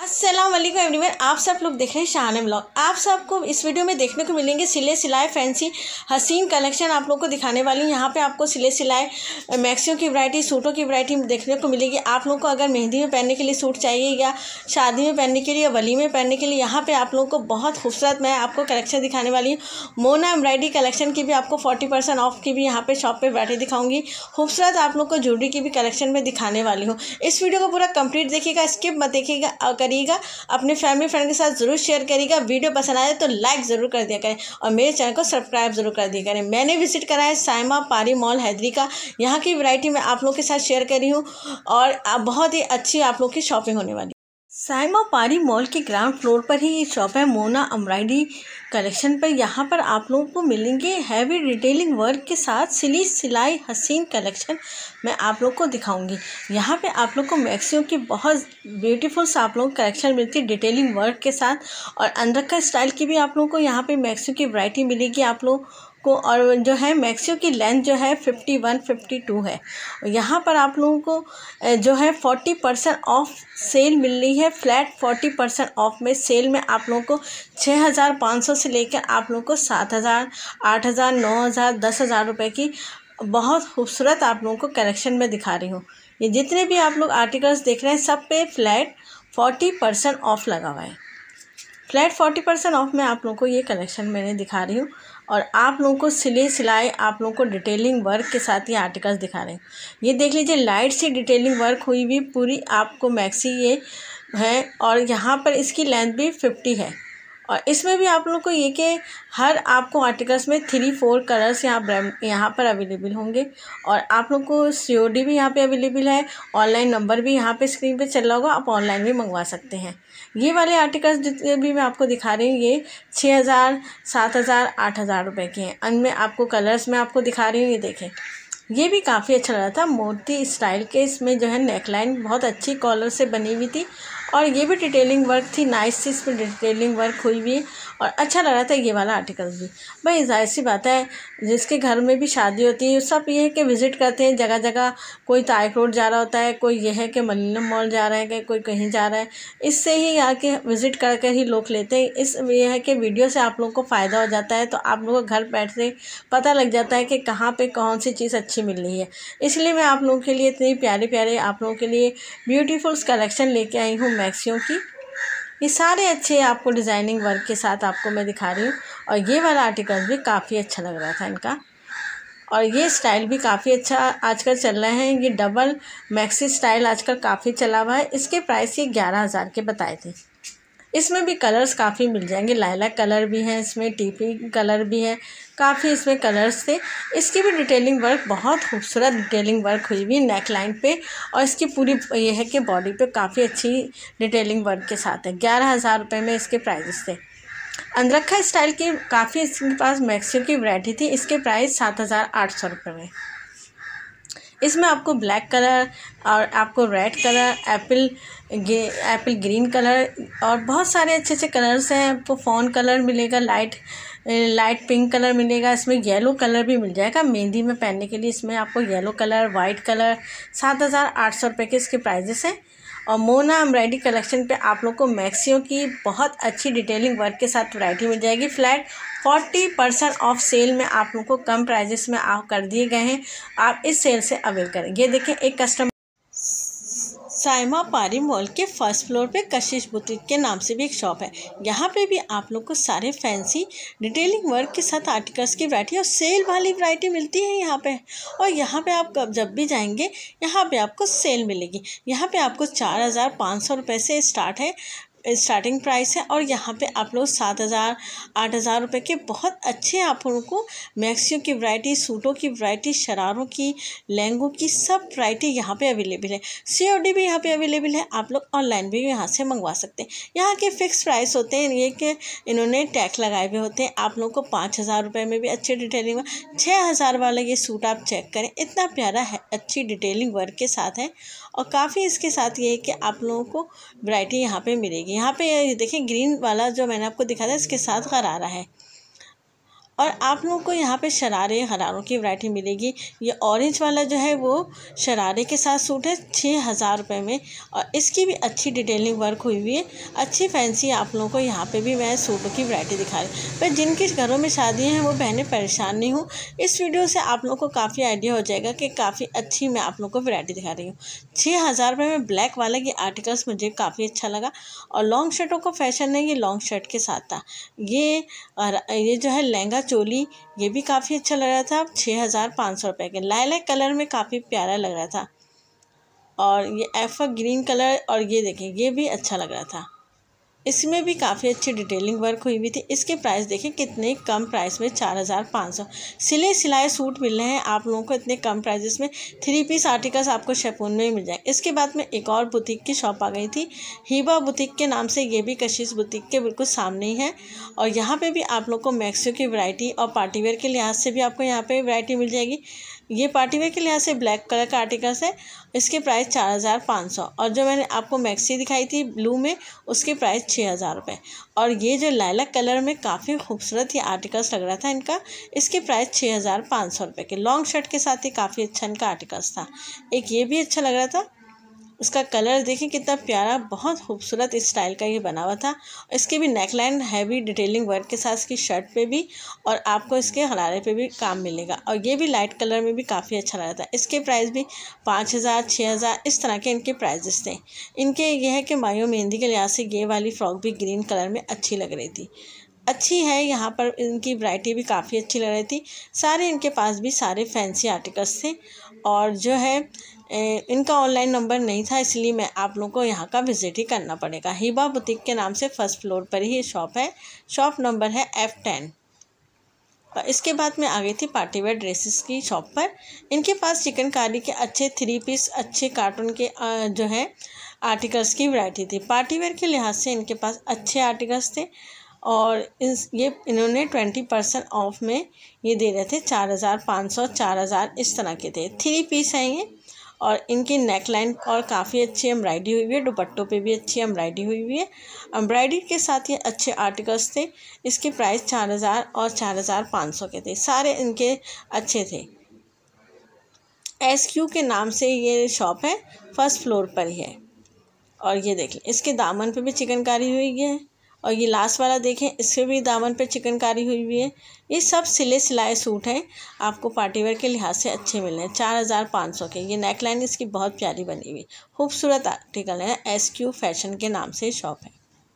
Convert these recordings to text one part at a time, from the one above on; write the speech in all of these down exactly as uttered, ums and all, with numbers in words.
अस्सलाम वालेकुम एवरीवन, आप सब लोग देख रहे हैं शाहाना ब्लॉग। आप सबको इस वीडियो में देखने को मिलेंगे सिले सिलाए फैंसी हसीन कलेक्शन आप लोग को दिखाने वाली हूँ। यहाँ पे आपको सिले सिलाए मैक्सियों की वैरायटी, सूटों की वैरायटी देखने को मिलेगी। आप लोग को अगर मेहंदी में पहनने के लिए सूट चाहिए या शादी में पहनने के लिए या वली में पहनने के लिए, यहाँ पर आप लोग को बहुत खूबसूरत मैं आपको कलेक्शन दिखाने वाली हूँ। मोना एम्ब्रॉयडरी कलेक्शन की भी आपको फोर्टी परसेंट ऑफ की भी यहाँ पर शॉप पर वैरायटी दिखाऊँगी। खूबसूरत आप लोग को ज्वेलरी की भी कलेक्शन में दिखाने वाली हूँ। इस वीडियो को पूरा कंप्लीट देखिएगा, स्किप मत देखिएगा, करिएगा, अपने फैमिली फ्रेंड के साथ जरूर शेयर करिएगा। वीडियो पसंद आए तो लाइक ज़रूर कर दिया करें और मेरे चैनल को सब्सक्राइब जरूर कर दिया करें। मैंने विजिट करा है साइमा पारी मॉल हैदरी का। यहाँ की वैरायटी मैं आप लोग के साथ शेयर करी हूँ और बहुत ही अच्छी आप लोग की शॉपिंग होने वाली। साइमा पारी मॉल के ग्राउंड फ्लोर पर ही ये शॉप है मोना एम्ब्रॉयडरी कलेक्शन पर। यहाँ पर आप लोगों को मिलेंगे हैवी डिटेलिंग वर्क के साथ सिली सिलाई हसीन कलेक्शन मैं आप लोग को दिखाऊंगी। यहाँ पे आप लोग को मैक्सियों की बहुत ब्यूटीफुल सा आप लोग कलेक्शन मिलती है डिटेलिंग वर्क के साथ, और अंदर का स्टाइल की भी आप लोग को यहाँ पे मैक्सियों की वैरायटी मिलेगी आप लोग को। और जो है मैक्सियों की लेंथ जो है फिफ्टी वन फिफ्टी टू है। यहाँ पर आप लोगों को जो है फोर्टी परसेंट ऑफ सेल मिल रही है। फ्लैट फोर्टी परसेंट ऑफ में सेल में आप लोगों को छः हज़ार पाँच सौ से लेकर आप लोगों को सात हज़ार आठ हज़ार नौ हज़ार दस हज़ार रुपये की बहुत खूबसूरत आप लोगों को कलेक्शन में दिखा रही हूँ। ये जितने भी आप लोग आर्टिकल्स देख रहे हैं सब पे फ्लैट फोर्टी परसेंट ऑफ लगा हुआ है। फ्लैट फोर्टी परसेंट ऑफ में आप लोगों को ये कलेक्शन मैंने दिखा रही हूँ और आप लोगों को सिले सिलाए आप लोगों को डिटेलिंग वर्क के साथ ये आर्टिकल्स दिखा रहे हैं। ये देख लीजिए, लाइट सी डिटेलिंग वर्क हुई हुई पूरी आपको मैक्सी ये है और यहाँ पर इसकी लेंथ भी फिफ्टी है। और इसमें भी आप लोग को ये कि हर आपको आर्टिकल्स में थ्री फोर कलर्स यहाँ ब्रांड यहाँ पर अवेलेबल होंगे और आप लोग को सी ओ डी भी यहाँ पे अवेलेबल है। ऑनलाइन नंबर भी यहाँ पे स्क्रीन पे चल रहा होगा, आप ऑनलाइन भी मंगवा सकते हैं। ये वाले आर्टिकल्स जितने भी मैं आपको दिखा रही हूँ ये छः हज़ार सात हज़ार आठ हज़ार रुपये के हैं। अनमें आपको कलर्स में आपको दिखा रही हूँ। ये देखें, ये भी काफ़ी अच्छा लगा था, मोती स्टाइल के इसमें जो है नेकलाइन बहुत अच्छी कॉलर से बनी हुई थी और ये भी डिटेलिंग वर्क थी, नाइस सी इसमें डिटेलिंग वर्क हुई हुई और अच्छा लग रहा था ये वाला आर्टिकल्स भी। भाई जाहिर सी बात है, जिसके घर में भी शादी होती है सब ये है कि विज़िट करते हैं जगह जगह। कोई ताइक रोड जा रहा होता है, कोई ये है कि मलिनम मॉल जा रहा है, कि कोई कहीं जा रहा है, इससे ही आके विज़िट कर कर ही लोग लेते हैं। इस ये है कि वीडियो से आप लोगों को फ़ायदा हो जाता है, तो आप लोगों को घर बैठे पता लग जाता है कि कहाँ पर कौन सी चीज़ अच्छी मिल रही है। इसलिए मैं आप लोगों के लिए इतनी प्यारे प्यारे आप लोगों के लिए ब्यूटीफुल कलेक्शन लेके आई हूँ मैक्सियों की। ये सारे अच्छे आपको डिज़ाइनिंग वर्क के साथ आपको मैं दिखा रही हूँ और ये वाला आर्टिकल भी काफ़ी अच्छा लग रहा था इनका। और ये स्टाइल भी काफ़ी अच्छा आजकल चल रहे हैं। ये डबल मैक्सी स्टाइल आजकल काफ़ी चला हुआ है। इसके प्राइस ये ग्यारह हज़ार के बताए थे। इसमें भी कलर्स काफ़ी मिल जाएंगे, लाइलाक कलर भी है, इसमें टीपी कलर भी है, काफ़ी इसमें कलर्स थे। इसकी भी डिटेलिंग वर्क बहुत खूबसूरत डिटेलिंग वर्क हुई हुई नेक लाइन पे और इसकी पूरी ये है कि बॉडी पे काफ़ी अच्छी डिटेलिंग वर्क के साथ है। ग्यारह हज़ार रुपये में इसके प्राइजेस थे। अंदरखा स्टाइल की काफ़ी इसके पास मैक्सियों की वैरायटी थी। इसके प्राइस सात हज़ार आठ सौ रुपये में। इसमें आपको ब्लैक कलर और आपको red colour, apple apple green colour और बहुत सारे अच्छे अच्छे कलर्स हैं। आपको फ़ॉन कलर मिलेगा, लाइट लाइट पिंक कलर मिलेगा, इसमें येलो कलर भी मिल जाएगा मेहंदी में पहनने के लिए। इसमें आपको येलो कलर, वाइट कलर, सात हज़ार आठ सौ रुपये के इसके प्राइजेस हैं। और मोना एम्ब्रॉयडरी कलेक्शन पे आप लोग को मैक्सियों की बहुत अच्छी डिटेलिंग वर्क के साथ वैरायटी मिल जाएगी। Flat forty percent off sale में आप लोग को कम प्राइजेस में आप कर दिए गए हैं, आप इस सेल से अवेल करें। ये देखें, एक कस्टमर साइमा पारी मॉल के फर्स्ट फ्लोर पे कशिश बुटीक के नाम से भी एक शॉप है। यहाँ पे भी आप लोग को सारे फैंसी डिटेलिंग वर्क के साथ आर्टिकल्स की वैरायटी और सेल वाली वैरायटी मिलती है यहाँ पे। और यहाँ पे आप जब भी जाएंगे यहाँ पे आपको सेल मिलेगी। यहाँ पे आपको चार हज़ार पाँच सौ रुपये से स्टार्ट है, स्टार्टिंग प्राइस है और यहाँ पे आप लोग सात हज़ार आठ हज़ार रुपये के बहुत अच्छे आप लोगों को मैक्सियों की वैरायटी, सूटों की वैरायटी, शरारों की, लहंगों की सब वैरायटी यहाँ पे अवेलेबल है। सी ओ डी भी यहाँ पे अवेलेबल है, आप लोग ऑनलाइन भी यहाँ से मंगवा सकते हैं। यहाँ के फ़िक्स प्राइस होते हैं, ये कि इन्होंने टैग लगाए हुए होते हैं। आप लोग को पाँच हज़ार रुपये में भी अच्छी डिटेलिंग में, छः हज़ार वाला ये सूट आप चेक करें, इतना प्यारा है, अच्छी डिटेलिंग वर्क के साथ है और काफ़ी इसके साथ ये है कि आप लोगों को वैरायटी यहाँ पे मिलेगी। यहाँ पे देखिए, ग्रीन वाला जो मैंने आपको दिखाया था इसके साथ गरारा है और आप लोगों को यहाँ पे शरारे हरारों की वैरायटी मिलेगी। ये ऑरेंज वाला जो है वो शरारे के साथ सूट है छः हज़ार रुपये में, और इसकी भी अच्छी डिटेलिंग वर्क हुई हुई है, अच्छी फैंसी आप लोगों को यहाँ पे भी मैं सूटों की वैरायटी दिखा रही हूँ। पर जिनके घरों में शादियाँ हैं वो बहनें परेशान नहीं हो, इस वीडियो से आप लोगों को काफ़ी आइडिया हो जाएगा कि काफ़ी अच्छी मैं आप लोगों को वैरायटी दिखा रही हूँ। छः हज़ार रुपये में ब्लैक वाला ये आर्टिकल्स मुझे काफ़ी अच्छा लगा, और लॉन्ग शर्टों का फैशन है, ये लॉन्ग शर्ट के साथ था। ये और ये जो है लहंगा चोली, ये भी काफ़ी अच्छा लग रहा था, छः हज़ार पाँच सौ रुपये के लाइलैक कलर में काफ़ी प्यारा लग रहा था। और ये एफ ग्रीन कलर, और ये देखें ये भी अच्छा लग रहा था, इसमें भी काफ़ी अच्छी डिटेलिंग वर्क हुई हुई थी। इसके प्राइस देखें कितने कम प्राइस में, चार हज़ार पाँच सौ सिले सिलाए सूट मिल रहे हैं आप लोगों को इतने कम प्राइजेस में। थ्री पीस आर्टिकल्स आपको शेफून में ही मिल जाए। इसके बाद में एक और बुटीक की शॉप आ गई थी, हिबा बुटीक के नाम से, ये भी कशिश बुटीक के बिल्कुल सामने ही है। और यहाँ पे भी आप लोग को मैक्सियो की वैरायटी और पार्टीवेयर के लिहाज से भी आपको यहाँ पे वैरायटी मिल जाएगी। ये पार्टीवेयर के लिहाज से ब्लैक कलर का आर्टिकल्स है, इसके प्राइस चार हज़ार पाँच सौ, और जो मैंने आपको मैक्सी दिखाई थी ब्लू में उसके प्राइस छः हज़ार रुपये। और ये जो लाइलैक कलर में काफ़ी खूबसूरत ये आर्टिकल्स लग रहा था इनका, इसके प्राइस छः हज़ार पाँच सौ रुपये के लॉन्ग शर्ट के साथ ही काफ़ी अच्छा इनका आर्टिकल्स था। एक ये भी अच्छा लग रहा था, उसका कलर देखिए कितना प्यारा, बहुत खूबसूरत स्टाइल का ये बना हुआ था। इसकी भी नेकलाइन हैवी डिटेलिंग वर्क के साथ इसकी शर्ट पे भी, और आपको इसके हरारे पे भी काम मिलेगा। और ये भी लाइट कलर में भी काफ़ी अच्छा लग रहा था। इसके प्राइस भी पाँच हज़ार छः हज़ार इस तरह के इनके प्राइजेस थे। इनके यह है कि मायो मेहंदी के लिहाज से ये वाली फ्रॉक भी ग्रीन कलर में अच्छी लग रही थी, अच्छी है। यहाँ पर इनकी वैरायटी भी काफ़ी अच्छी लग रही थी। सारे इनके पास भी सारे फैंसी आर्टिकल्स थे, और जो है इनका ऑनलाइन नंबर नहीं था, इसलिए मैं आप लोगों को यहाँ का विज़िट ही करना पड़ेगा। हिबा बुटीक के नाम से फर्स्ट फ्लोर पर ही ये शॉप है, शॉप नंबर है एफ टेन। और इसके बाद मैं आ गई थी पार्टीवेयर ड्रेसेस की शॉप पर। इनके पास चिकनकारी के अच्छे थ्री पीस, अच्छे कार्टून के जो है आर्टिकल्स की वैरायटी थी। पार्टीवेयर के लिहाज से इनके पास अच्छे आर्टिकल्स थे, और इस ये इन्होंने ट्वेंटी परसेंट ऑफ में ये दे रहे थे, चार हज़ार पाँच सौ चार हज़ार इस तरह के थे। थ्री पीस हैं ये, और इनकी नेकलाइन और काफ़ी अच्छी एम्ब्रॉयडरी हुई हुई है, दुपट्टों पे भी अच्छी एम्ब्रॉयडरी हुई हुई है। एम्ब्रॉयडरी के साथ ये अच्छे आर्टिकल्स थे। इसके प्राइस चार हज़ार और चार हज़ार पाँच सौ के थे, सारे इनके अच्छे थे। एस क्यू के नाम से ये शॉप है, फर्स्ट फ्लोर पर ही है। और ये देख लें, इसके दामन पे भी चिकनकारी हुई है, और ये लास्ट वाला देखें, इससे भी दामन पे चिकनकारी हुई हुई है। ये सब सिले सिलाए सूट हैं, आपको पार्टीवेयर के लिहाज से अच्छे मिल रहे हैं, चार हज़ार पाँच सौ के। ये नेकलाइन इसकी बहुत प्यारी बनी हुई, खूबसूरत आर्टिकल है। एस क्यू फैशन के नाम से शॉप है।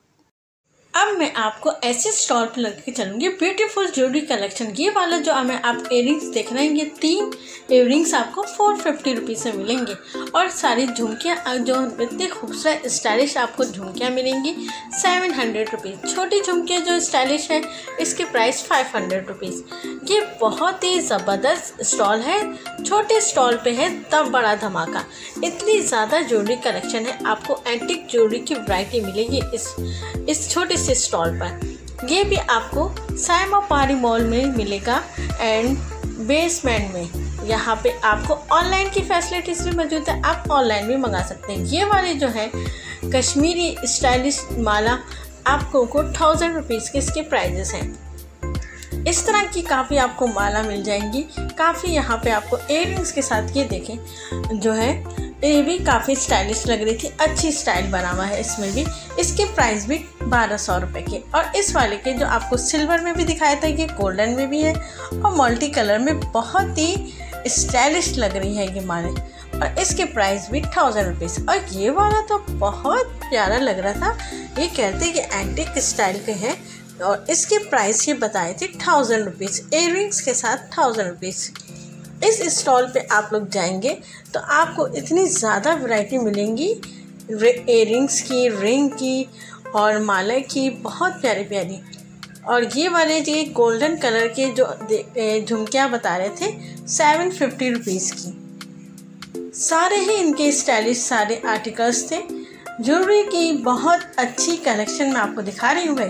अब मैं आपको ऐसे स्टॉल पर लेके चलूँगी ब्यूटीफुल ज्वेलरी कलेक्शन। ये वाला जो मैं आप इयरिंग्स देख रहे हैं, ये तीन इयरिंग्स आपको फोर फिफ्टी रुपीज़ में मिलेंगे, और सारी झुमकियाँ जो इतनी खूबसूरत स्टाइलिश आपको झुमकियाँ मिलेंगी सेवन हंड्रेड रुपीज़। छोटी झुमकियाँ जो स्टाइलिश है इसके प्राइस फाइव हंड्रेड रुपीज़। ये बहुत ही ज़बरदस्त स्टॉल है, छोटे स्टॉल पे है तब बड़ा धमाका। इतनी ज़्यादा ज्वेलरी कलेक्शन है, आपको एंटिक ज्वेलरी की वैरायटी मिलेगी इस इस छोटे से स्टॉल पर। ये भी आपको साइमा पारी मॉल में मिलेगा एंड बेसमेंट में। यहाँ पे आपको ऑनलाइन की फैसिलिटीज़ भी मौजूद है, आप ऑनलाइन भी मंगा सकते हैं। ये वाले जो है कश्मीरी स्टाइलिश माला आपको को थाउजेंड रुपीज़ के इसके प्राइजेस हैं। इस तरह की काफ़ी आपको माला मिल जाएंगी, काफ़ी यहाँ पे आपको इयररिंग्स के साथ। ये देखें जो है ये भी काफ़ी स्टाइलिश लग रही थी, अच्छी स्टाइल बना हुआ है इसमें भी। इसके प्राइस भी बारह सौ रुपये के। और इस वाले के जो आपको सिल्वर में भी दिखाया था, ये गोल्डन में भी है और मल्टी कलर में बहुत ही स्टाइलिश लग रही है ये माले, और इसके प्राइस भी थाउजेंड रुपीज़। और ये वाला तो बहुत प्यारा लग रहा था, ये कहते कि एंटिक स्टाइल के हैं, और इसके प्राइस ये बताए थे थाउजेंड रुपीज़, इयररिंग्स के साथ थाउजेंड रुपीज़। इस स्टॉल पे आप लोग जाएंगे तो आपको इतनी ज़्यादा वैरायटी मिलेंगी इयररिंग्स की, रिंग की और माला की, बहुत प्यारी प्यारी। और ये वाले ये गोल्डन कलर के जो झुमकियाँ बता रहे थे सेवन फिफ्टी रुपीज़ की। सारे ही इनके स्टाइलिश सारे आर्टिकल्स थे। ज्वेलरी की बहुत अच्छी कलेक्शन मैं आपको दिखा रही हूँ भाई।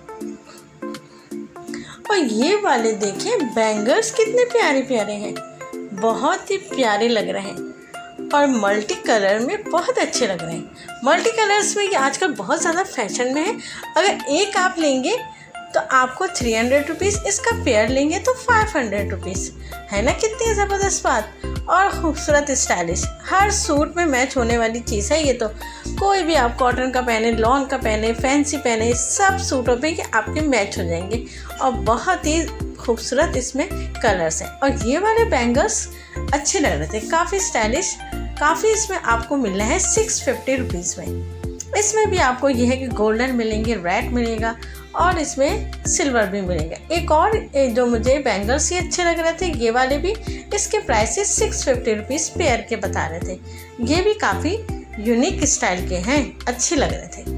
और ये वाले देखें बैंगल्स कितने प्यारे प्यारे हैं, बहुत ही प्यारे लग रहे हैं और मल्टी कलर में बहुत अच्छे लग रहे हैं। मल्टी कलर्स में ये आजकल बहुत ज़्यादा फैशन में है। अगर एक आप लेंगे तो आपको थ्री हंड्रेड रुपीज़, इसका पेयर लेंगे तो फाइव हंड्रेड रुपीज़। है ना कितनी ज़बरदस्त बात और ख़ूबसूरत स्टाइलिश, हर सूट में मैच होने वाली चीज़ है ये। तो कोई भी आप कॉटन का पहने, लॉन का पहने, फैंसी पहने, सब सूटों पे आपके मैच हो जाएंगे और बहुत ही खूबसूरत इसमें कलर्स हैं। और ये वाले बैंगल्स अच्छे लग रहे थे, काफ़ी स्टाइलिश, काफ़ी इसमें आपको मिल रहे हैं सिक्स फिफ्टी रुपीज़ में। इसमें भी आपको ये है कि गोल्डन मिलेंगे, रेड मिलेगा और इसमें सिल्वर भी मिलेगा। एक और जो मुझे बैंगल्स ये अच्छे लग रहे थे, ये वाले भी, इसके prices six fifty rupees pair के बता रहे थे। ये भी काफ़ी यूनिक स्टाइल के हैं, अच्छे लग रहे थे।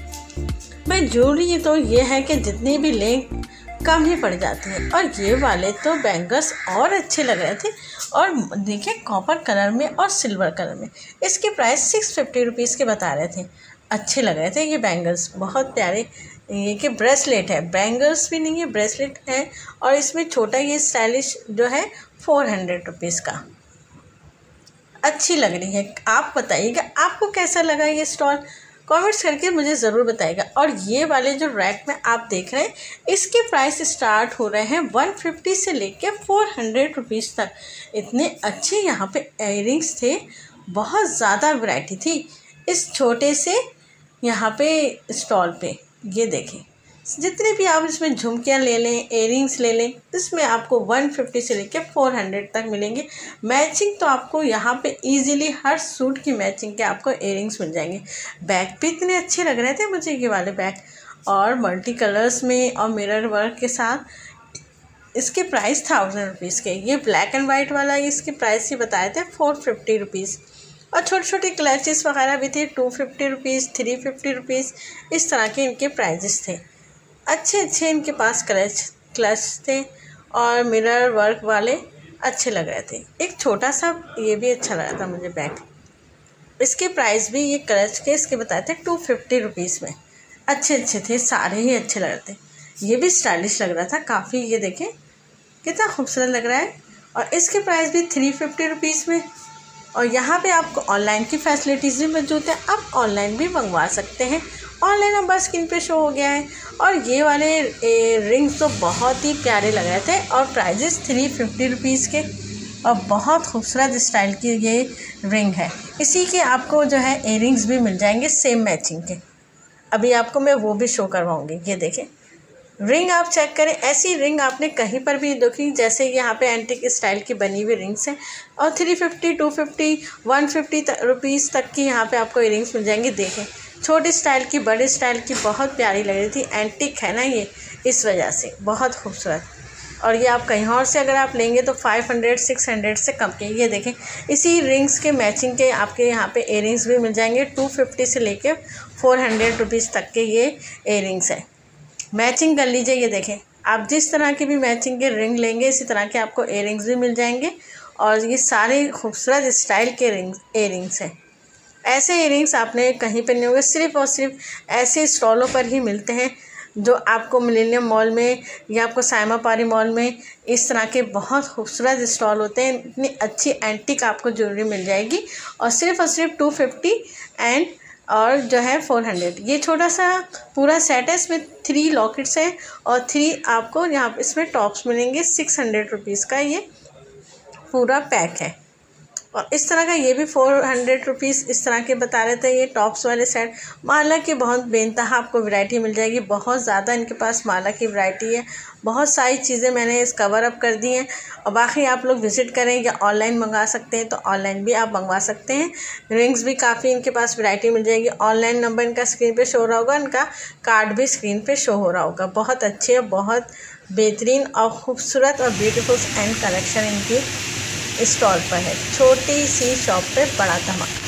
भाई ज्वेलरी तो ये है कि जितनी भी लें कम ही पड़ जाती है। और ये वाले तो बैंगल्स और अच्छे लग रहे थे और देखिए कॉपर कलर में और सिल्वर कलर में, इसके प्राइस सिक्स फिफ्टी रुपीज़ के बता रहे थे। अच्छे लग रहे थे ये बैंगल्स, बहुत प्यारे। ये कि ब्रेसलेट है, बैंगल्स भी नहीं है, ब्रेसलेट है। और इसमें छोटा ये स्टाइलिश जो है फोर हंड्रेड रुपीज़ का, अच्छी लग रही है। आप बताइएगा आपको कैसा लगा ये स्टॉल, कमेंट्स करके मुझे ज़रूर बताइएगा। और ये वाले जो रैक में आप देख रहे हैं, इसके प्राइस स्टार्ट हो रहे हैं वन फिफ्टी से लेके फोर हंड्रेड रुपीज़ तक। इतने अच्छे यहाँ पे इयररिंग्स थे, बहुत ज़्यादा वैरायटी थी इस छोटे से यहाँ पे स्टॉल पे। ये देखें, जितने भी आप इसमें झुमकियाँ ले लें, इयररिंग्स ले लें, इसमें आपको वन फिफ्टी से लेकर फोर हंड्रेड तक मिलेंगे। मैचिंग तो आपको यहाँ पे इजीली हर सूट की मैचिंग के आपको इयररिंग्स मिल जाएंगे। बैग भी इतने अच्छे लग रहे थे मुझे ये वाले बैग, और मल्टी कलर्स में और मिरर वर्क के साथ। इसके प्राइस थाउजेंड रुपीज़ के। ये ब्लैक एंड वाइट वाला, इसके प्राइस ही बताए थे फोर फिफ्टी रुपीज़। और छोटे छोटे क्लचेस वगैरह भी थे, two fifty rupees, three fifty rupees, इस तरह के इनके प्राइजेस थे। अच्छे अच्छे इनके पास क्लच क्लच थे और मिरर वर्क वाले अच्छे लग रहे थे। एक छोटा सा ये भी अच्छा लगा था मुझे बैग, इसके प्राइस भी ये क्लच के इसके बताए थे टू फिफ्टी रुपीज़ में। अच्छे अच्छे थे, सारे ही अच्छे लग रहे थे। ये भी स्टाइलिश लग रहा था काफ़ी, ये देखें कितना खूबसूरत लग रहा है। और इसके प्राइस भी थ्री फिफ्टी रुपीज़ में। और यहाँ पे आपको ऑनलाइन की फैसिलिटीज़ भी मौजूद है, आप ऑनलाइन भी मंगवा सकते हैं। ऑनलाइन नंबर स्क्रीन पे शो हो गया है। और ये वाले रिंग्स तो बहुत ही प्यारे लग रहे थे और प्राइजेस थ्री फिफ्टी रुपीज़ के, और बहुत खूबसूरत स्टाइल की ये रिंग है। इसी के आपको जो है इयररिंग्स भी मिल जाएंगे सेम मैचिंग के। अभी आपको मैं वो भी शो करवाऊँगी। ये देखें रिंग, आप चेक करें, ऐसी रिंग आपने कहीं पर भी देखी, जैसे यहाँ पे एंटिक स्टाइल की बनी हुई रिंग्स हैं। और three fifty, two fifty, one fifty rupees तक की यहाँ पे आपको इयररिंग्स मिल जाएंगी। देखें छोटी स्टाइल की, बड़े स्टाइल की, बहुत प्यारी लग रही थी। एंटिक है ना ये, इस वजह से बहुत खूबसूरत। और ये आप कहीं और से अगर आप लेंगे तो फाइव हंड्रेड, सिक्स हंड्रेड से कम के। ये देखें इसी रिंग्स के मैचिंग के आपके यहाँ पे इयररिंग्स भी मिल जाएंगे। टू फिफ्टी से लेके फोर हंड्रेड रुपीज़ तक के ये इयररिंग्स है। मैचिंग कर लीजिए। ये देखें आप जिस तरह की भी मैचिंग के रिंग लेंगे, इसी तरह के आपको इयररिंग्स भी मिल जाएंगे। और ये सारे खूबसूरत स्टाइल के रिंग्स इयररिंग्स हैं। ऐसे इयररिंग्स आपने कहीं पर नहीं होंगे, सिर्फ और सिर्फ ऐसे स्टॉलों पर ही मिलते हैं, जो आपको मिलेनियम मॉल में या आपको सायमा पारी मॉल में इस तरह के बहुत खूबसूरत स्टॉल होते हैं। इतनी अच्छी एंटिक आपको ज्वेलरी मिल जाएगी और सिर्फ और सिर्फ टू फिफ्टी एंड और जो है फोर हंड्रेड। ये छोटा सा पूरा सेट है, इसमें थ्री लॉकेट्स हैं और थ्री आपको यहाँ इसमें टॉप्स मिलेंगे। सिक्स हंड्रेड रुपीज़ का ये पूरा पैक है। और इस तरह का ये भी फोर हंड्रेड रुपीज़ इस तरह के बता रहे थे। ये टॉप्स वाले सेट माला की बहुत बेनतहा आपको वैरायटी मिल जाएगी। बहुत ज़्यादा इनके पास माला की वैरायटी है। बहुत सारी चीज़ें मैंने इस कवर अप कर दी हैं। और बाकी आप लोग विज़िट करें या ऑनलाइन मंगा सकते हैं तो ऑनलाइन भी आप मंगवा सकते हैं। रिंग्स भी काफ़ी इनके पास वैरायटी मिल जाएगी। ऑनलाइन नंबर इनका स्क्रीन पर शो हो रहा होगा, इनका कार्ड भी स्क्रीन पर शो हो रहा होगा। बहुत अच्छे, बहुत बेहतरीन और ख़ूबसूरत और ब्यूटीफुल एंड कलेक्शन इनकी स्टॉल पर है। छोटी सी शॉप पे बड़ा धमाका।